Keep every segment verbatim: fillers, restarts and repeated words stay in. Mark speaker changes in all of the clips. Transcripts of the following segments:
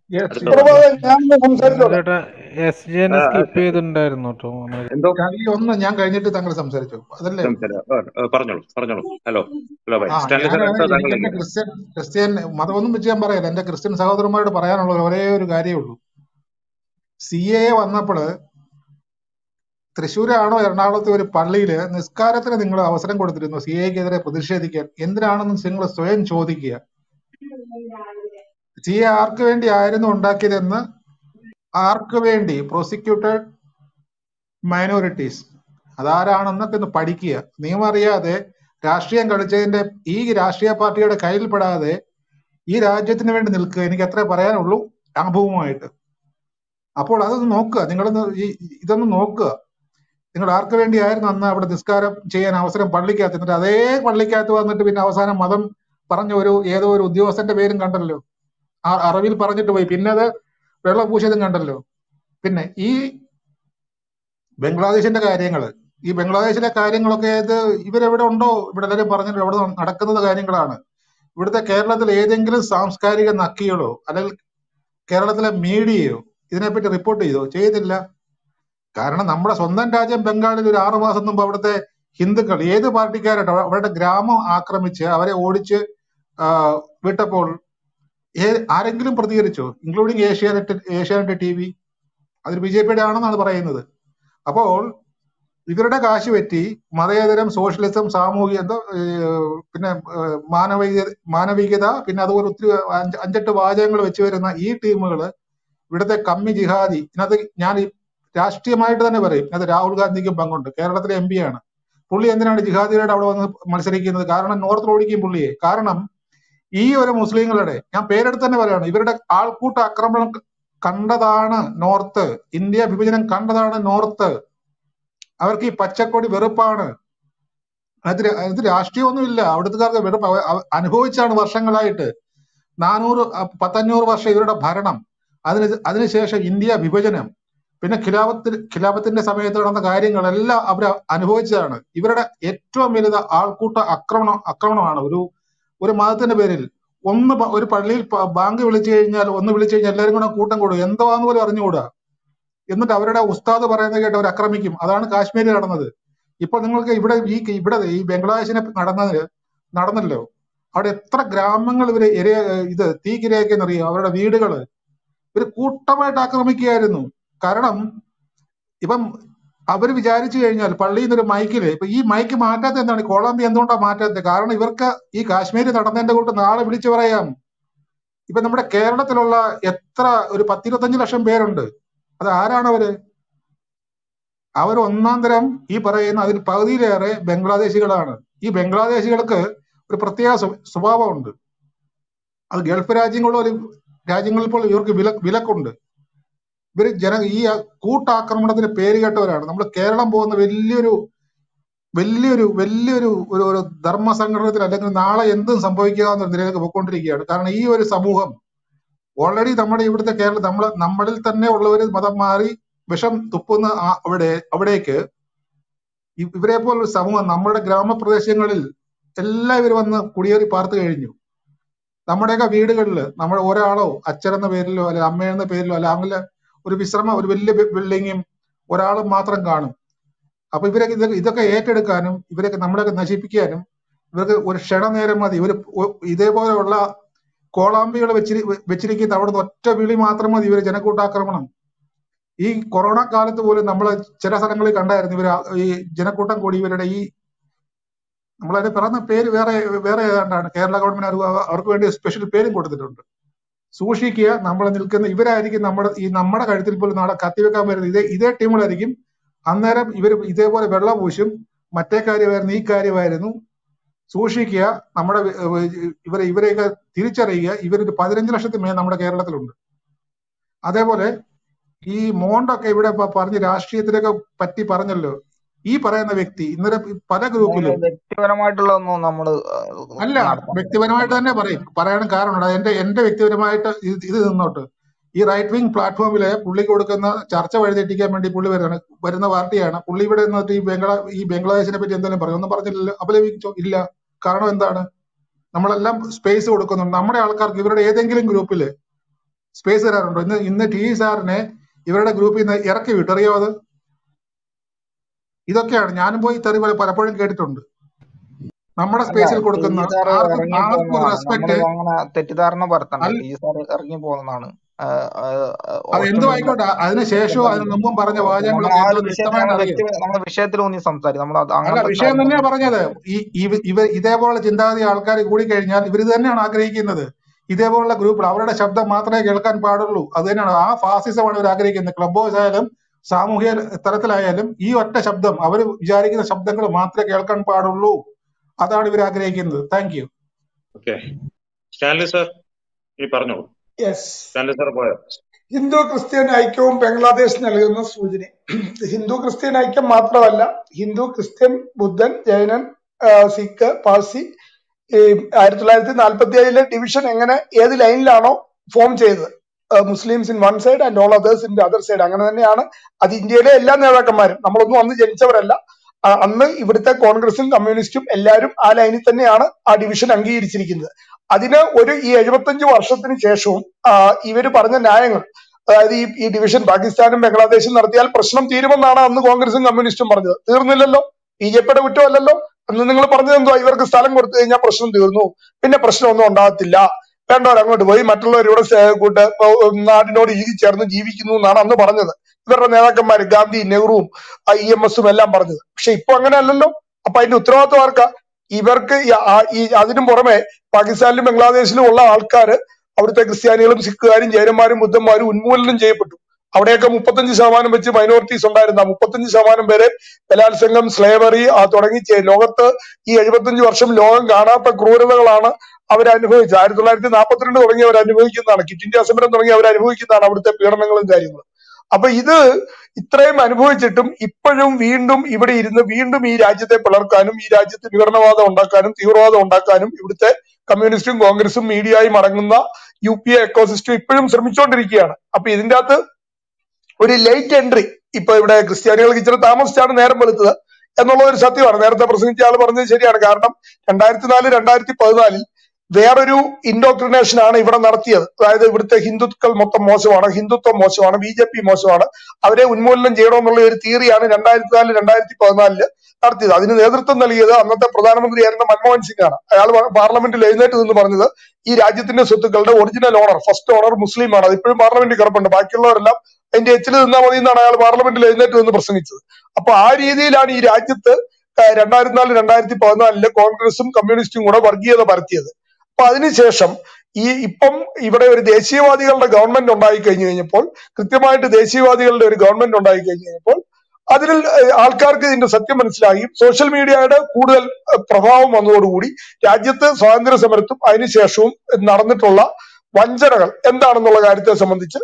Speaker 1: Yes,
Speaker 2: അടുത്ത
Speaker 1: yes,
Speaker 2: പറഞ്ഞു.
Speaker 1: yes.
Speaker 3: പ്രഭാതം ഞാൻ സംസാരിച്ചോളാം.
Speaker 4: ചേട്ടാ എസ് ജെ
Speaker 2: ആ,
Speaker 4: എന്നെ
Speaker 2: ആ,
Speaker 4: സ്കിപ്പ് ചെയ്തിട്ടുണ്ടായിരുന്നു കേട്ടോ.
Speaker 2: എന്തോ
Speaker 1: ഞാൻ ഈ ഒന്ന് ഞാൻ കഴിഞ്ഞിട്ട് താങ്കൾ സംസാരിച്ചു അതല്ലേ?
Speaker 2: സംസാരം ആ, ആ, പറഞ്ഞോളൂ പറഞ്ഞോളൂ. ഹലോ ഹലോ ബൈ
Speaker 1: ആ
Speaker 2: സ്റ്റാൻലി
Speaker 1: ഞാൻ
Speaker 2: സാർ അടുത്ത
Speaker 1: എനിക്ക് എന്റെ
Speaker 2: താങ്കളല്ലേ?
Speaker 1: ക്രിസ്ത്യൻ ക്രിസ്ത്യൻ മതമൊന്നും വെച്ച് ഞാൻ പറയല്ല. എന്റെ ക്രിസ്ത്യൻ സഹോദരന്മാരോട് പറയാനുള്ള ഒരേ ഒരു കാര്യമേ ഉള്ളൂ. സി എ വന്നപ്പോൾ തൃശ്ശൂരാണോ എറണാകുളത്തെ ഒരു പള്ളിയിൽ നിസ്കാരത്തിന് നിങ്ങൾ അവസരം കൊടുത്തിരുന്നു സി എക്കെതിരെ പ്രതിഷേധിക്കാൻ. എന്തിനാണെന്ന് നിങ്ങൾ സ്വയം ചോദിക്കുക. സി എ ആർക്ക് വേണ്ടി ആയിരുന്നു ഉണ്ടാക്കിയതെന്ന്, ആർക്ക് വേണ്ടി? പ്രോസിക്യൂട്ടഡ് മൈനോറിറ്റീസ് അതാരാണെന്നൊക്കെ ഒന്ന് പഠിക്കുക. നിയമം അറിയാതെ രാഷ്ട്രീയം കളിച്ചതിന്റെ ഈ രാഷ്ട്രീയ പാർട്ടിയുടെ കയ്യിൽപ്പെടാതെ ഈ രാജ്യത്തിന് വേണ്ടി നിൽക്കുക. എനിക്ക് അത്രേ പറയാനുള്ളൂ അനുഭവമായിട്ട്. അപ്പോൾ അതൊന്ന് നോക്കുക, നിങ്ങളൊന്ന് ഈ ഇതൊന്ന് നോക്കുക. നിങ്ങൾ ആർക്ക് വേണ്ടിയായിരുന്നു അന്ന് അവിടെ നിസ്കാരം ചെയ്യാൻ അവസരം പള്ളിക്കകത്ത്? എന്നിട്ട് അതേ പള്ളിക്കകത്ത് വന്നിട്ട് പിന്നെ അവസാനം മതം പറഞ്ഞ ഒരു ഏതോ ഒരു ഉദ്യോഗസ്ഥന്റെ പേരും കണ്ടല്ലോ, ആ അറബിൽ പറഞ്ഞിട്ട് പോയി. പിന്നെ അത് വെള്ളപൂശതും കണ്ടല്ലോ. പിന്നെ ഈ ബംഗ്ലാദേശിന്റെ കാര്യങ്ങള്, ഈ ബംഗ്ലാദേശിലെ കാര്യങ്ങളൊക്കെ ഇത് ഇവരെവിടെ ഉണ്ടോ? ഇവിടെ എല്ലാവരും പറഞ്ഞിട്ട് അവിടെ നടക്കുന്നത് കാര്യങ്ങളാണ്. ഇവിടുത്തെ കേരളത്തിൽ ഏതെങ്കിലും സാംസ്കാരിക നക്കികളോ അല്ലെങ്കിൽ കേരളത്തിലെ മീഡിയയോ ഇതിനെപ്പറ്റി റിപ്പോർട്ട് ചെയ്തോ? ചെയ്തില്ല. കാരണം നമ്മുടെ സ്വന്തം രാജ്യം ബംഗാളിൽ ഒരു ആറു മാസം മുമ്പ് അവിടുത്തെ ഹിന്ദുക്കൾ ഏത് പാർട്ടിക്കാരായിട്ടോ അവരുടെ ഗ്രാമം ആക്രമിച്ച് അവരെ ഓടിച്ച് വിട്ടപ്പോൾ ഏ- ആരെങ്കിലും പ്രതികരിച്ചോ? Including Asianet Asianet T V. അതിൽ ബി ജെ പിയുടെ ആണെന്നാണ് പറയുന്നത്. അപ്പോൾ ഇവരുടെ കാശ് പറ്റി മതേതരം, സോഷ്യലിസം, സാമൂഹിക എന്തോ ഏഹ്, പിന്നെ ഏഹ്, മാനവിക മാനവികത, പിന്നെ അതുപോലെ ഒത്തിരി അഞ്ച് അഞ്ചെട്ട് വാചകങ്ങൾ വെച്ച് വരുന്ന ഈ ടീമുകൾ ഇവിടുത്തെ കമ്മി ജിഹാദി. ഇതിനകത്ത് ഞാൻ ഈ രാഷ്ട്രീയമായിട്ട് തന്നെ പറയും, അത് രാഹുൽ ഗാന്ധിക്കും പങ്കുണ്ട്. കേരളത്തിലെ എം പി ആണ് പുള്ളി. എന്തിനാണ് ജിഹാദികളുടെ അവിടെ വന്ന് മത്സരിക്കുന്നത്? കാരണം നോർത്തിൽ ഓടിക്കും പുള്ളിയെ. കാരണം ഈ ഒരു മുസ്ലിങ്ങളുടെ, ഞാൻ പേരെടുത്ത് തന്നെ പറയാണ്, ഇവരുടെ ആൾക്കൂട്ട ആക്രമണം കണ്ടതാണ് നോർത്ത്. ഇന്ത്യ വിഭജനം കണ്ടതാണ് നോർത്ത്. അവർക്ക് ഈ പച്ചക്കൊടി വെറുപ്പാണ്. അത് ര- ഇത് രാഷ്ട്രീയമൊന്നുമില്ല. അവിടുത്തുകാർക്ക് വെറുപ്പ് അവ- അവ- അനുഭവിച്ചാണ് വർഷങ്ങളായിട്ട്. നാനൂറ് അഹ് പത്തഞ്ഞൂറ് വർഷം ഇവരുടെ ഭരണം, അതിന് അതിനുശേഷം ഇന്ത്യ വിഭജനം, പിന്നെ ഖിലാഫത്തിൽ ഖിലാഫത്തിന്റെ സമയത്ത് നടന്ന കാര്യങ്ങളെല്ലാം അവർ അനുഭവിച്ചതാണ്. ഇവരുടെ ഏറ്റവും വലുത് ആൾക്കൂട്ട ആക്രമണം ആക്രമണമാണ്. ഒരു ഒരു മതത്തിന്റെ പേരിൽ ഒന്ന് പ- ഒരു പള്ളിയിൽ പ- ബാങ്ക് വിളിച്ചു കഴിഞ്ഞാൽ, ഒന്ന് വിളിച്ചു കഴിഞ്ഞാൽ എല്ലാവരും കൂടെ കൂട്ടം കൂടും. എന്താന്ന് പോലും അറിഞ്ഞുകൂടാ. എന്നിട്ട് അവരുടെ ഉസ്താദ് പറയുന്നത് കേട്ട് അവർ ആക്രമിക്കും. അതാണ് കാശ്മീരിൽ നടന്നത്. ഇപ്പൊ നിങ്ങൾക്ക് ഇവിടെ ഈ ഇവിടെ ഈ ബംഗ്ലാദേശിനെ നടന്നത് നടന്നല്ലോ. അവിടെ എത്ര ഗ്രാമങ്ങൾ ഇവര് ഇര ഇത് തീക്കിരയൊക്കെയെന്നറിയോ? അവരുടെ വീടുകള് ഇവര് കൂട്ടമായിട്ട് ആക്രമിക്കുകയായിരുന്നു. കാരണം ഇപ്പം അവർ വിചാരിച്ചു കഴിഞ്ഞാൽ പള്ളിയിൽ നിന്നൊരു മൈക്കില്, ഇപ്പൊ ഈ മൈക്ക് മാറ്റാത്ത എന്താണ്? കൊളംബിയ എന്തുകൊണ്ടാണ് മാറ്റാത്തത്? കാരണം ഇവർക്ക് ഈ കാശ്മീരിൽ നടന്നതിന്റെ കൂട്ട് നാളെ വിളിച്ചു പറയാം. ഇപ്പൊ നമ്മുടെ കേരളത്തിലുള്ള എത്ര ഒരു പത്തിരുപത്തഞ്ച് ലക്ഷം പേരുണ്ട്. അത് ആരാണ് അവര്? അവർ ഒന്നാം തരം ഈ പറയുന്ന അതിൽ പകുതിയിലേറെ ബംഗ്ലാദേശികളാണ്. ഈ ബംഗ്ലാദേശികൾക്ക് ഒരു പ്രത്യേക സ്വ- സ്വഭാവമുണ്ട്. അത് ഗൾഫ് രാജ്യങ്ങളിലെ ഒരു രാജ്യങ്ങളിൽ പോലും ഇവർക്ക് വില വിലക്കുണ്ട്. ഇവര് ജന ഈ കൂട്ടാക്രമണത്തിന് പേര് കേട്ടവരാണ്. നമ്മൾ കേരളം പോകുന്ന വലിയൊരു വലിയൊരു വലിയൊരു ഒരു ഒരു ധർമ്മ സംഘടനത്തിൽ അല്ലെങ്കിൽ നാളെ എന്തും സംഭവിക്കാവുന്ന ഒരു നിലയിലേക്ക് പോയിക്കൊണ്ടിരിക്കുകയാണ്. കാരണം ഈ ഒരു സമൂഹം ഓൾറെഡി നമ്മുടെ ഇവിടുത്തെ കേരളം നമ്മൾ നമ്മളിൽ തന്നെ ഉള്ളവര് മതം മാറി വിഷം തുപ്പുന്ന ആ- അവിടെ അവിടേക്ക് ഇ- ഇവരെ പോലൊരു സമൂഹം നമ്മുടെ ഗ്രാമപ്രദേശങ്ങളിൽ എല്ലാം ഇവർ വന്ന് കുടിയേറി പാർത്തു കഴിഞ്ഞു. നമ്മുടെയൊക്കെ വീടുകളിൽ നമ്മുടെ ഒരാളോ അച്ഛനെന്ന പേരിലോ അല്ലെ അമ്മയെന്ന പേരിലോ അല്ല അങ്ങനെ ഒരു വിശ്രമ ഒരു വലിയ ബിൽഡിങ്ങും ഒരാളും മാത്രം കാണും. അപ്പൊ ഇവരൊക്കെ ഇത് ഇതൊക്കെ ഏറ്റെടുക്കാനും ഇവരൊക്കെ നമ്മളെയൊക്കെ നശിപ്പിക്കാനും ഇവർക്ക് ഒരു ക്ഷണനേരം മതി. ഒരു ഒ- ഇതേപോലെയുള്ള കോളാമ്പികൾ വെച്ചിരി വെച്ചിരിക്കുന്ന അവിടുന്ന് ഒറ്റ വിളി മാത്രം മതി ഇവര് ജനക്കൂട്ടാക്രമണം. ഈ കൊറോണ കാലത്ത് പോലും നമ്മൾ ചില സ്ഥലങ്ങളിൽ കണ്ടായിരുന്നു ഇവർ ഈ ജനക്കൂട്ടം കൂടി ഇവരുടെ ഈ നമ്മളതിന് പറയുന്ന പേര് വേറെ വേറെ ഏതാണ്ടാണ്. കേരള ഗവൺമെന്റ് അത് അവർക്ക് വേണ്ടി സ്പെഷ്യൽ പേരും കൊടുത്തിട്ടുണ്ട്. സൂക്ഷിക്കുക, നമ്മൾ നിൽക്കുന്ന ഇവരായിരിക്കും നമ്മുടെ ഈ നമ്മുടെ കഴുത്തിൽ പോലും നാളെ കത്തിവെക്കാൻ വരുന്നത് ഇതേ ഇതേ ടീമുകളായിരിക്കും. അന്നേരം ഇവർ ഇതേപോലെ വെള്ളം പൂശും. മറ്റേ കാര്യമായിരുന്നു, ഈ കാര്യമായിരുന്നു. സൂക്ഷിക്കുക. നമ്മുടെ ഇവരെ ഇവരെയൊക്കെ തിരിച്ചറിയുക. ഇവരൊരു പതിനഞ്ച് ലക്ഷത്തിന് മേൽ നമ്മുടെ കേരളത്തിലുണ്ട്. അതേപോലെ ഈ മോണ്ടൊക്കെ ഇവിടെ ഇപ്പൊ പറഞ്ഞ് രാഷ്ട്രീയത്തിലൊക്കെ പറ്റി പറഞ്ഞല്ലോ. ഈ പറയുന്ന വ്യക്തി ഇന്നലെ പല ഗ്രൂപ്പിലും
Speaker 3: വ്യക്തിപരമായിട്ടുള്ളതൊന്നും നമ്മള്
Speaker 1: അല്ല,
Speaker 3: നടത്താൻ
Speaker 1: വ്യക്തിപരമായിട്ട് തന്നെ പറയും. പറയാനും കാരണമുണ്ട്. എന്റെ എന്റെ വ്യക്തിപരമായിട്ട് ഇത് ഇത് നിന്നോട്ട് ഈ റൈറ്റ് വിങ് പ്ലാറ്റ്ഫോമില് പുള്ളിക്ക് കൊടുക്കുന്ന ചർച്ച വഴിതെറ്റിക്കാൻ വേണ്ടി പുള്ളി വരുന്ന വരുന്ന പാർട്ടിയാണ്. പുള്ളി ഇവിടെ നിന്നിട്ട് ഈ ബംഗ്ലാ ഈ ബംഗ്ലാദേശിനെ പറ്റി എന്തെങ്കിലും പറയും? ഒന്നും പറഞ്ഞില്ലല്ലോ. അപലപിച്ചോ? ഇല്ല. കാരണം എന്താണ്? നമ്മളെല്ലാം സ്പേസ് കൊടുക്കുന്നുണ്ട്. നമ്മുടെ ആൾക്കാർക്ക് ഇവരുടെ ഏതെങ്കിലും ഗ്രൂപ്പില് സ്പേസ് തരാറുണ്ടോ? ഇന്ന് ഇന്ന് ടി സാറിനെ ഇവരുടെ ഗ്രൂപ്പിൽ നിന്ന് ഇറക്കി വിട്ടു, അറിയോ അത്? ഇതൊക്കെയാണ് ഞാനും പോയി തെറി പല- പലപ്പോഴും കേട്ടിട്ടുണ്ട്. നമ്മുടെ
Speaker 3: അല്ല,
Speaker 1: സ്പേസിൽ
Speaker 3: ടി
Speaker 1: കൊടുക്കുന്ന
Speaker 3: സാർ
Speaker 1: ആർക്കും
Speaker 3: ഇറങ്ങി
Speaker 1: ആർക്കും
Speaker 3: പോകുന്നതാണ്.
Speaker 1: റെസ്പെക്ട്
Speaker 3: നമ്മൾ അങ്ങനെ തെറ്റിദ്ധാരണ പരത്തണ്ട.
Speaker 1: അല്ല.
Speaker 3: ടി സാർ ഇറങ്ങി പോകുന്നതാണ്.
Speaker 1: അത് എന്തും
Speaker 3: ഒട്ടും
Speaker 1: ആയിക്കോട്ടെ, അതിന് ശേഷവും അതിന് മുമ്പും പറഞ്ഞ
Speaker 3: നമ്മൾ
Speaker 1: വാചകങ്ങളൊക്കെ
Speaker 3: ആ ഒരു
Speaker 1: എന്തോന്ന്
Speaker 3: വിഷയത്തിൽ
Speaker 1: വ്യക്തമായിട്ട്
Speaker 3: നമ്മൾ
Speaker 1: അറിയാം.
Speaker 3: വ്യക്തി നമ്മുടെ വിഷയത്തിൽ ഊന്നി സംസാരിക്കും. നമ്മൾ അത്
Speaker 1: അല്ല,
Speaker 3: അങ്ങനത്തെ
Speaker 1: വിഷയം
Speaker 3: കാര്യം
Speaker 1: തന്നെയാ
Speaker 3: നമ്മൾ
Speaker 1: പറഞ്ഞത്. ഈ ഇവ ഇവ ഇതേപോലെ ചിന്താഗതി ആൾക്കാർ കൂടിക്കഴിഞ്ഞാൽ ഇവർ ഇത് തന്നെയാണ് ആഗ്രഹിക്കുന്നത്. ഇതേപോലുള്ള ഗ്രൂപ്പുകൾ അവരുടെ ശബ്ദം മാത്രമേ കേൾക്കാൻ പാടുള്ളൂ. അത് തന്നെയാണ് ആ ഫാസിസമാണ് ഇവർ ആഗ്രഹിക്കുന്നത്. ക്ലബ് ഹൗസ് ആയാലും സാമൂഹ്യ തലത്തിലായാലും ഈ ഒറ്റ ശബ്ദം, അവർ വിചാരിക്കുന്ന ശബ്ദങ്ങൾ മാത്രമേ കേൾക്കാൻ പാടുള്ളൂ. അതാണ് ഇവർ ആഗ്രഹിക്കുന്നത്. Thank you.
Speaker 2: Okay, Stanley sir ഈ പറഞ്ഞോളൂ.
Speaker 5: യെസ്,
Speaker 2: സ്റ്റാൻലി സാർ പോയോ?
Speaker 5: ഹിന്ദു ക്രിസ്ത്യൻ ഐക്യവും ബംഗ്ലാദേശ് നൽകുന്ന സൂചന. ഹിന്ദു ക്രിസ്ത്യൻ ഐക്യം മാത്രമല്ല, ഹിന്ദു ക്രിസ്ത്യൻ ബുദ്ധൻ ജൈനൻ ആ, സിഖ് പാഴ്സി ഈ ആയിരത്തി തൊള്ളായിരത്തി നാൽപ്പത്തി ഏഴിലെ ഡിവിഷൻ എങ്ങനെ ഏത് ലൈനിലാണോ ഫോം ചെയ്തത്, Muslims in one side and all others in other side, അങ്ങനെ തന്നെയാണ് അത് ഇന്ത്യയിലെ എല്ലാ നേതാക്കന്മാരും. നമ്മളൊന്നും അന്ന് ജനിച്ചവരല്ല. ആ, അന്ന് ഇവിടുത്തെ കോൺഗ്രസും കമ്മ്യൂണിസ്റ്റും എല്ലാവരും ആ ലൈനിൽ തന്നെയാണ് ആ ഡിവിഷൻ അംഗീകരിച്ചിരിക്കുന്നത്. അതിന് ഒരു ഈ എഴുപത്തഞ്ച് വർഷത്തിന് ശേഷവും ആ, ഇവര് പറഞ്ഞ ന്യായങ്ങൾ, അതായത് ഈ ഈ ഡിവിഷൻ പാകിസ്ഥാനും ബംഗ്ലാദേശും നടത്തിയാൽ പ്രശ്നം തീരുമെന്നാണ് അന്ന് കോൺഗ്രസും കമ്മ്യൂണിസ്റ്റും പറഞ്ഞത്. തീർന്നില്ലല്ലോ. ബി ജെ പിയുടെ കുറ്റമല്ലല്ലോ. അന്ന് നിങ്ങൾ പറഞ്ഞത് എന്തോ, ഇവർക്ക് സ്ഥലം കൊടുത്തു കഴിഞ്ഞാൽ പ്രശ്നം തീർന്നു, പിന്നെ പ്രശ്നമൊന്നും ഉണ്ടാകത്തില്ല, വേണ്ടവർ അങ്ങോട്ട് പോയി മറ്റുള്ളവരിവിടെ സേ- കൂട്ട് നാടിനോട് ഇഴുകി ചേർന്ന് ജീവിക്കുന്നു എന്നാണ് അന്ന് പറഞ്ഞത് ഇവരുടെ നേതാക്കന്മാര്, ഗാന്ധി നെഹ്റുവും ഇ എം എസും എല്ലാം പറഞ്ഞത്. പക്ഷെ ഇപ്പൊ അങ്ങനെ അല്ലല്ലോ. അപ്പൊ അതിന്റെ ഉത്തരവാദിത്വം ആർക്കാ? ഇവർക്ക് ഈ ആ- ഈ അതിനും പുറമെ പാകിസ്ഥാനിലും ബംഗ്ലാദേശിലും ഉള്ള ആൾക്കാര്, അവിടുത്തെ ക്രിസ്ത്യാനികളും സിഖുകാരും ജൈനന്മാരും ബുദ്ധന്മാരും ഉന്മൂലനം ചെയ്യപ്പെട്ടു. അവിടെയൊക്കെ മുപ്പത്തഞ്ച് ശതമാനം വെച്ച് മൈനോറിറ്റീസ് ഉണ്ടായിരുന്ന മുപ്പത്തഞ്ച് ശതമാനം പേരെ ബലാത്സംഗം, സ്ലേവറി തുടങ്ങി ചെ- ലോകത്ത് ഈ എഴുപത്തഞ്ച് വർഷം ലോകം കാണാത്ത ക്രൂരതകളാണ് അവരനുഭവിച്ചത്. ആയിരത്തി തൊള്ളായിരത്തി നാൽപ്പത്തിരണ്ട് തുടങ്ങി അവർ അനുഭവിക്കുന്നതാണ്. ക്വിറ്റ് ഇന്ത്യ സമരം തുടങ്ങി അവർ അനുഭവിക്കുന്നതാണ് അവിടുത്തെ പീഡനങ്ങളും കാര്യങ്ങളും. അപ്പൊ ഇത് ഇത്രയും അനുഭവിച്ചിട്ടും ഇപ്പോഴും വീണ്ടും ഇവിടെ ഇരുന്ന് വീണ്ടും ഈ രാജ്യത്തെ പിളർക്കാനും ഈ രാജ്യത്ത് വിഘടനവാദം ഉണ്ടാക്കാനും തീവ്രവാദം ഉണ്ടാക്കാനും ഇവിടുത്തെ കമ്മ്യൂണിസ്റ്റും കോൺഗ്രസും മീഡിയയും അടങ്ങുന്ന യു പി എ എക്കോസിസ്റ്റം ഇപ്പോഴും ശ്രമിച്ചുകൊണ്ടിരിക്കുകയാണ്. അപ്പൊ ഇതിന്റെ അകത്ത് ഒരു ലേറ്റ് എൻട്രി, ഇപ്പൊ ഇവിടെ ക്രിസ്ത്യാനികൾക്ക് ഇച്ചിരി താമസിച്ചാണ് നേരം വെളുത്തത് എന്നുള്ള ഒരു സത്യമാണ്. നേരത്തെ പ്രസംഗിച്ച ആൾ പറഞ്ഞത് ശരിയാണ്. കാരണം രണ്ടായിരത്തി നാല് രണ്ടായിരത്തി പതിനാലിൽ വേറൊരു ഇൻഡോക്ട്രിനേഷൻ ആണ് ഇവിടെ നടത്തിയത്. അതായത് ഇവിടുത്തെ ഹിന്ദുക്കൾ മൊത്തം മോശമാണ്, ഹിന്ദുത്വം മോശമാണ്, ബി ജെ പി മോശമാണ്, അവരെ ഉന്മൂലനം ചെയ്യണമെന്നുള്ള ഒരു തിയറിയാണ് രണ്ടായിരത്തി നാല് രണ്ടായിരത്തി പതിനാലില് നടത്തിയത്. അതിന് നേതൃത്വം നൽകിയത് അന്നത്തെ പ്രധാനമന്ത്രിയായിരുന്ന മൻമോഹൻ സിംഗ് ആണ്. അയാൾ പാർലമെന്റിൽ എഴുന്നേറ്റ് നിന്ന് പറഞ്ഞത് ഈ രാജ്യത്തിന്റെ സ്വത്തുക്കളുടെ ഒറിജിനൽ ഓണർ, ഫസ്റ്റ് ഓണർ മുസ്ലിം ആണ്, അതിപ്പോഴും പാർലമെന്റിൽ കിടപ്പുണ്ട്, ബാക്കിയുള്ളവരെല്ലാം അതിന്റെ എച്ചിൽ നിന്നാൽ മതി എന്നാണ് അയാൾ പാർലമെന്റിൽ എഴുന്നേറ്റ് നിന്ന് പ്രസംഗിച്ചത്. അപ്പൊ ആ രീതിയിലാണ് ഈ രാജ്യത്ത് രണ്ടായിരത്തി നാല് രണ്ടായിരത്തി പതിനാലില് കോൺഗ്രസും കമ്മ്യൂണിസ്റ്റും കൂടെ വർഗീയത പരത്തിയത്. അപ്പൊ അതിനുശേഷം ഈ ഇപ്പം ഇവിടെ ഒരു ദേശീയവാദികളുടെ ഗവൺമെന്റ് ഉണ്ടായി കഴിഞ്ഞു കഴിഞ്ഞപ്പോൾ, കൃത്യമായിട്ട് ദേശീയവാദികളുടെ ഒരു ഗവൺമെന്റ് ഉണ്ടായി കഴിഞ്ഞു കഴിഞ്ഞപ്പോൾ അതിൽ ആൾക്കാർക്ക് ഇതിന്റെ സത്യം മനസ്സിലായി. സോഷ്യൽ മീഡിയയുടെ കൂടുതൽ പ്രഭാവം വന്നതോടുകൂടി രാജ്യത്ത് സ്വാതന്ത്ര്യ സമരത്തും അതിനുശേഷവും നടന്നിട്ടുള്ള വഞ്ചനകൾ എന്താണെന്നുള്ള കാര്യത്തെ സംബന്ധിച്ച്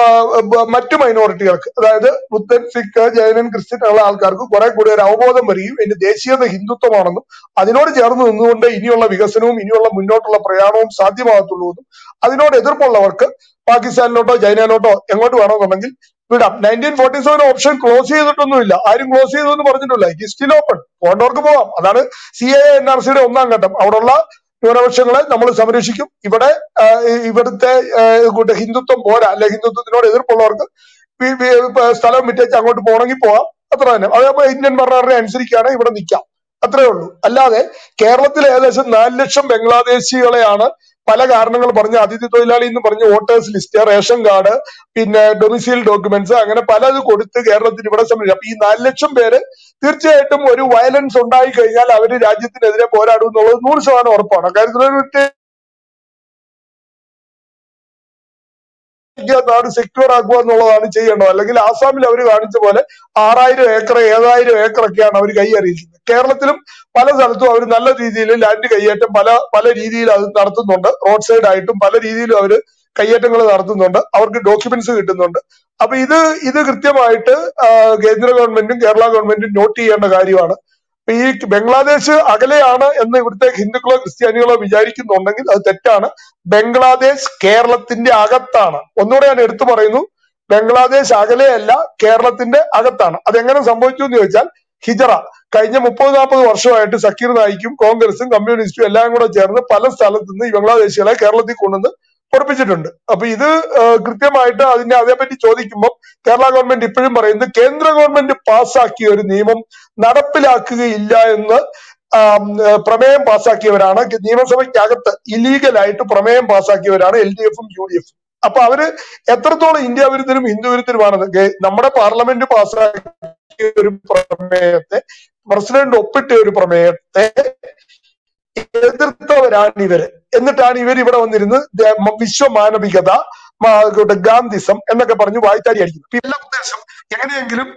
Speaker 5: മറ്റു മൈനോറിറ്റികൾക്ക്, അതായത് ബുദ്ധൻ, സിഖ്, ജൈനൻ, ക്രിസ്ത്യൻ ഉള്ള ആൾക്കാർക്ക് കുറെ കൂടി ഒരു അവബോധം വരികയും ഇതിന്റെ ദേശീയത ഹിന്ദുത്വമാണെന്നും അതിനോട് ചേർന്ന് നിന്നുകൊണ്ട് ഇനിയുള്ള വികസനവും ഇനിയുള്ള മുന്നോട്ടുള്ള പ്രയാണവും സാധ്യമാകത്തുള്ളൂ എന്നും അതിനോട് എതിർപ്പുള്ളവർക്ക് പാകിസ്ഥാനിലോട്ടോ ചൈനയിലോട്ടോ എങ്ങോട്ട് വേണമെന്നുണ്ടെങ്കിൽ വിടാം. Nineteen forty seven option close ചെയ്തിട്ടൊന്നുമില്ല, ആരും ക്ലോസ് ചെയ്തു എന്ന് പറഞ്ഞിട്ടില്ല. ഇറ്റ് ഈസ് സ്റ്റിൽ ഓപ്പൺ, പോകേണ്ടവർക്ക് പോകാം. അതാണ് സി എ എൻ ആർ സിയുടെ ഒന്നാം ഘട്ടം. അവിടെയുള്ള ന്യൂനപക്ഷങ്ങളെ നമ്മൾ സംരക്ഷിക്കും. ഇവിടെ ഇവിടുത്തെ കൂട്ട് ഹിന്ദുത്വം പോരാ, അല്ലെ ഹിന്ദുത്വത്തിനോട് എതിർപ്പുള്ളവർക്ക് സ്ഥലം വിറ്റേച്ച് അങ്ങോട്ട് പോകണമെങ്കിൽ പോകാം, അത്ര തന്നെ. അതേപോലെ ഇന്ത്യൻ ഭരണഘടന അനുസരിക്കുകയാണ് ഇവിടെ നിൽക്കാം, അത്രേ ഉള്ളൂ. അല്ലാതെ കേരളത്തിൽ ഏകദേശം നാല് ലക്ഷം ബംഗ്ലാദേശികളെയാണ് പല കാരണങ്ങൾ പറഞ്ഞ് അതിഥി തൊഴിലാളി എന്ന് പറഞ്ഞ് വോട്ടേഴ്സ് ലിസ്റ്റ്, റേഷൻ കാർഡ്, പിന്നെ ഡൊമിസൈൽ ഡോക്യുമെന്റ്സ്, അങ്ങനെ പലത് കൊടുത്ത് കേരളത്തിൽ ഇവിടെ സംരക്ഷിക്കും. അപ്പൊ ഈ നാല് ലക്ഷം പേര് തീർച്ചയായിട്ടും ഒരു വയലൻസ് ഉണ്ടായി കഴിഞ്ഞാൽ അവര് രാജ്യത്തിനെതിരെ പോരാടും എന്നുള്ളത് നൂറ് ശതമാനം ഉറപ്പാണ്. കാര്യത്തിൽ നാട് സെക്യൂർ ആക്കുക എന്നുള്ളതാണ് ചെയ്യേണ്ടത്. അല്ലെങ്കിൽ ആസാമിൽ അവർ കാണിച്ച പോലെ ആറായിരം ഏക്കർ ഏഴായിരം ഏക്കറൊക്കെയാണ് അവർ കൈയറിയിരിക്കുന്നത്. കേരളത്തിലും പല സ്ഥലത്തും അവർ നല്ല രീതിയിൽ ലാൻഡ് കൈയേറ്റം പല പല രീതിയിൽ അത് നടത്തുന്നുണ്ട്. റോഡ് സൈഡ് ആയിട്ടും പല രീതിയിലും അവർ കയ്യേറ്റങ്ങൾ നടത്തുന്നുണ്ട്, അവർക്ക് ഡോക്യുമെന്റ്സ് കിട്ടുന്നുണ്ട്. അപ്പൊ ഇത് ഇത് കൃത്യമായിട്ട് കേന്ദ്ര ഗവൺമെന്റും കേരള ഗവൺമെന്റും നോട്ട് ചെയ്യേണ്ട കാര്യമാണ്. ഈ ബംഗ്ലാദേശ് അകലെയാണ് എന്ന് ഇവിടുത്തെ ഹിന്ദുക്കളോ ക്രിസ്ത്യാനികളോ വിചാരിക്കുന്നുണ്ടെങ്കിൽ അത് തെറ്റാണ്. ബംഗ്ലാദേശ് കേരളത്തിന്റെ അകത്താണ്. ഒന്നുകൂടെ ഞാൻ എടുത്തു പറയുന്നു, ബംഗ്ലാദേശ് അകലെയല്ല, കേരളത്തിന്റെ അകത്താണ്. അതെങ്ങനെ സംഭവിച്ചു എന്ന് ചോദിച്ചാൽ, ഹിജറ കഴിഞ്ഞ മുപ്പത് നാൽപ്പത് വർഷമായിട്ട് സക്കീർ നായിക്കും കോൺഗ്രസും കമ്മ്യൂണിസ്റ്റും എല്ലാം കൂടെ ചേർന്ന് പല സ്ഥലത്തു നിന്ന് ഈ ബംഗ്ലാദേശികളെ കേരളത്തിൽ കൊണ്ടുവന്ന് ഉറപ്പിച്ചിട്ടുണ്ട്. അപ്പൊ ഇത് ഏഹ്, കൃത്യമായിട്ട് അതിന്റെ അതേപറ്റി ചോദിക്കുമ്പോൾ കേരള ഗവൺമെന്റ് ഇപ്പോഴും പറയുന്നത് കേന്ദ്ര ഗവൺമെന്റ് പാസ്സാക്കിയ ഒരു നിയമം നടപ്പിലാക്കുകയില്ല എന്ന് ആം, ഏഹ്, പ്രമേയം പാസ്സാക്കിയവരാണ്. നിയമസഭയ്ക്കകത്ത് ഇല്ലീഗലായിട്ട് പ്രമേയം പാസ്സാക്കിയവരാണ് എൽ ഡി എഫും യു ഡി എഫും. അപ്പൊ അവര് എത്രത്തോളം ഇന്ത്യ വിരുദ്ധരും ഹിന്ദു വിരുദ്ധരുമാണെന്ന് ഗെ- നമ്മുടെ പാർലമെന്റ് പാസ്സാക്കിയ ഒരു പ്രമേയത്തെ, പ്രസിഡന്റ് ഒപ്പിട്ട ഒരു പ്രമേയത്തെ എതിർത്തവരാണ് ഇവര്. എന്നിട്ടാണ് ഇവർ ഇവിടെ വന്നിരുന്ന് ദേ- മ- വിശ്വമാനവികത, മ- ഗാന്ധിസം എന്നൊക്കെ പറഞ്ഞ് വായ്ത്താരി അടിക്കുന്നത്. ഇപ്പൊ എല്ലാ ഉദ്ദേശം എങ്ങനെയെങ്കിലും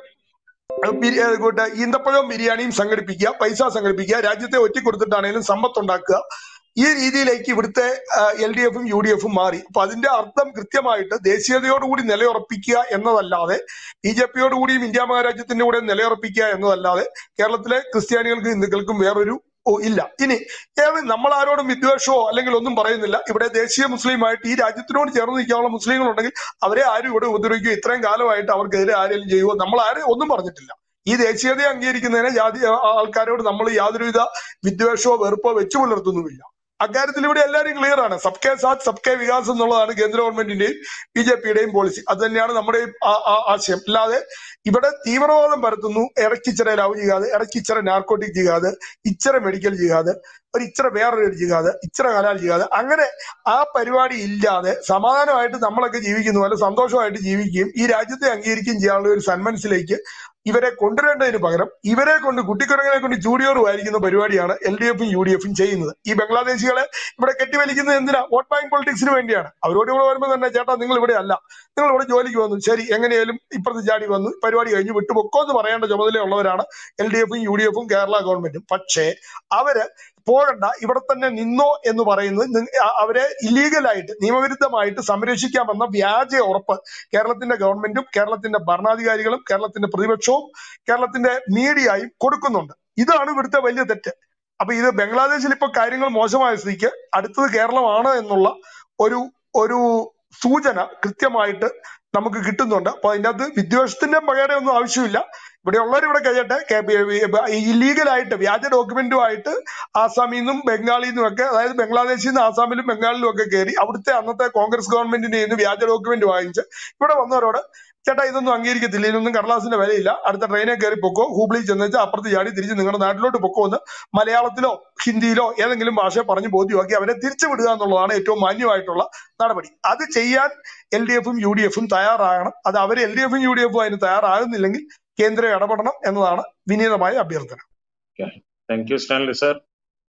Speaker 5: ബിരി- ഏഹ് കൂട്ട് ഈന്തപ്പഴവും ബിരിയാണിയും സംഘടിപ്പിക്കുക, പൈസ സംഘടിപ്പിക്കുക, രാജ്യത്തെ ഒറ്റിക്കൊടുത്തിട്ടാണെങ്കിലും സമ്പത്ത് ഉണ്ടാക്കുക. ഈ രീതിയിലേക്ക് ഇവിടുത്തെ എൽ ഡി എഫും യു ഡി എഫും മാറി. അപ്പൊ അതിന്റെ അർത്ഥം കൃത്യമായിട്ട് ദേശീയതയോടുകൂടി നിലയുറപ്പിക്കുക എന്നതല്ലാതെ, ബി ജെ പിയോടുകൂടിയും ഇന്ത്യ മഹാരാജ്യത്തിന്റെ കൂടെ നിലയുറപ്പിക്കുക എന്നതല്ലാതെ കേരളത്തിലെ ക്രിസ്ത്യാനികൾക്കും ഹിന്ദുക്കൾക്കും വേറൊരു ഓ ഇല്ല. ഇനി ഏത് നമ്മൾ ആരോടും വിദ്വേഷമോ അല്ലെങ്കിൽ ഒന്നും പറയുന്നില്ല. ഇവിടെ ദേശീയ മുസ്ലിമായിട്ട് ഈ രാജ്യത്തിനോട് ചേർന്ന് നിൽക്കാനുള്ള മുസ്ലിങ്ങൾ ഉണ്ടെങ്കിൽ അവരെ ആരും ഇവിടെ ഉപദ്രവിക്കുകയോ ഇത്രയും കാലമായിട്ട് അവർക്കെതിരെ ആരെങ്കിലും ചെയ്യുമോ നമ്മൾ ആരും ഒന്നും പറഞ്ഞിട്ടില്ല. ഈ ദേശീയതയെ അംഗീകരിക്കുന്നതിന് ജാതി ആ- ആൾക്കാരോട് നമ്മൾ യാതൊരുവിധ വിദ്വേഷമോ വെറുപ്പോ വെച്ചു പുലർത്തുന്നുമില്ല. അക്കാര്യത്തിൽ ഇവിടെ എല്ലാവരും ക്ലിയർ ആണ്. സബ്കെ സാത്ത് സബ്കെ വികാസ് എന്നുള്ളതാണ് കേന്ദ്ര ഗവൺമെന്റിന്റെയും ബി ജെ പിയുടെയും പോളിസി. അത് തന്നെയാണ് നമ്മുടെയും ആ- ആ- ആശയം. അല്ലാതെ ഇവിടെ തീവ്രവാദം പരത്തുന്നു, ഇടയ്ക്ക് ഇച്ചിരി ലവ് ജിഹാദ്, ഇടയ്ക്ക് ഇച്ചിരി നാർക്കോട്ടിക് ജിഹാദ്, ഇച്ചിരി മെഡിക്കൽ ജിഹാദ്, ഒരു ഇച്ചിരി വേറൊരു ജിഹാദ്, ഇച്ചിരി ഹലാൽ ജിഹാദ്, അങ്ങനെ ആ പരിപാടി ഇല്ലാതെ സമാധാനമായിട്ട് നമ്മളൊക്കെ ജീവിക്കുന്ന പോലെ സന്തോഷമായിട്ട് ജീവിക്കുകയും ഈ രാജ്യത്തെ അംഗീകരിക്കുകയും ചെയ്യാനുള്ള ഒരു സന്മനസ്സിലേക്ക് ഇവരെ കൊണ്ടുവരേണ്ടതിന് പകരം ഇവരെ കൊണ്ട് കുട്ടിക്കുരങ്ങനെ കൊണ്ട് ജൂനിയർ വായിരിക്കുന്ന പരിപാടിയാണ് എൽ ഡി എഫും യു ഡി എഫും ചെയ്യുന്നത്. ഈ ബംഗ്ലാദേശികളെ ഇവിടെ കെട്ടിവലിക്കുന്നത് എന്തിനാ? വോട്ട് ബാങ്ക് പൊളിറ്റിക്സിന് വേണ്ടിയാണ്. അവരോട് ഇവിടെ വരുമ്പോൾ തന്നെ ചേട്ടാ നിങ്ങൾ ഇവിടെ അല്ല, നിങ്ങൾ ഇവിടെ ജോലിക്ക് വന്നു, ശരി എങ്ങനെയാലും ഇപ്പുറത്ത് ചാടി വന്നു, പരിപാടി കഴിഞ്ഞ് വിട്ടുപൊക്കോ എന്ന് പറയേണ്ട ചുമതലയുള്ളവരാണ് എൽ ഡി എഫും യു ഡി എഫും കേരള ഗവൺമെന്റും. പക്ഷേ അവര് പോകണ്ട, ഇവിടെ തന്നെ നിന്നോ എന്ന് പറയുന്നത് നി- അ- അവരെ ഇല്ലീഗലായിട്ട് നിയമവിരുദ്ധമായിട്ട് സംരക്ഷിക്കാമെന്ന വ്യാജ ഉറപ്പ് കേരളത്തിന്റെ ഗവൺമെന്റും കേരളത്തിന്റെ ഭരണാധികാരികളും കേരളത്തിന്റെ പ്രതിപക്ഷവും കേരളത്തിന്റെ മീഡിയയും കൊടുക്കുന്നുണ്ട്. ഇതാണ് ഇവിടുത്തെ വലിയ തെറ്റ്. അപ്പൊ ഇത് ബംഗ്ലാദേശിൽ ഇപ്പൊ കാര്യങ്ങൾ മോശമായ സ്ഥിതിക്ക് അടുത്തത് കേരളമാണ് എന്നുള്ള ഒരു ഒരു സൂചന കൃത്യമായിട്ട് നമുക്ക് കിട്ടുന്നുണ്ട്. അപ്പൊ അതിന്റെ അകത്ത് വിദ്വേഷത്തിന്റെ പകരം ഒന്നും ആവശ്യമില്ല. ഇവിടെ ഉള്ളവർ ഇവിടെ കഴിയട്ടെ. ഇല്ലീഗലായിട്ട് വ്യാജ ഡോക്യുമെന്റുമായിട്ട് ആസാമിൽ നിന്നും ബംഗാളിൽ നിന്നും ഒക്കെ, അതായത് ബംഗ്ലാദേശിൽ നിന്ന് ആസാമിലും ബംഗാളിലും ഒക്കെ കയറി അവിടുത്തെ അന്നത്തെ കോൺഗ്രസ് ഗവൺമെന്റിന്റെ നിന്ന് വ്യാജ ഡോക്യുമെന്റ് വാങ്ങിച്ച് ഇവിടെ വന്നവരോട് ചേട്ടാ ഇതൊന്നും അംഗീകരിക്കത്തില്ല, ഇതൊന്നും കടലാസിന്റെ വിലയില്ല, അടുത്ത ട്രെയിനെ കയറി പൊക്കോ, ഹൂബ്ലി ചെന്ന് വെച്ചാൽ അപ്പുറത്ത് ചാടി തിരിച്ച് നിങ്ങളുടെ നാട്ടിലോട്ട് പൊക്കോ എന്ന് മലയാളത്തിലോ ഹിന്ദിയിലോ ഏതെങ്കിലും ഭാഷ പറഞ്ഞ് ബോധ്യമാക്കി അവരെ തിരിച്ചു വിടുക എന്നുള്ളതാണ് ഏറ്റവും മാന്യമായിട്ടുള്ള നടപടി. അത് ചെയ്യാൻ എൽ ഡി എഫും യു ഡി എഫും തയ്യാറാകണം. അത് അവർ എൽ ഡി എഫും യു ഡി എഫും അതിന് തയ്യാറാകുന്നില്ലെങ്കിൽ കേന്ദ്രം ഇടപെടണം എന്നതാണ് വിനീതമായ അഭ്യർത്ഥന.
Speaker 2: Thank you Stanley sir.